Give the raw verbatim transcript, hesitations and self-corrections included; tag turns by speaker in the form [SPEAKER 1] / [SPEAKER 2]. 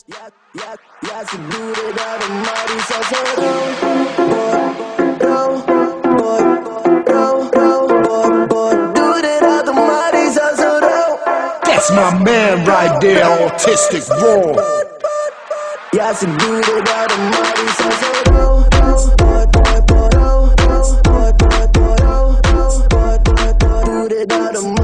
[SPEAKER 1] Ya, ya, ya se dure da de Marisa Zorro. Ro, ro, ro, ro, ro, ro, dure da de Marisa Zorro.
[SPEAKER 2] That's my man right there, autistic raw.
[SPEAKER 1] Ya se dure da de Marisa Zorro. Dure da de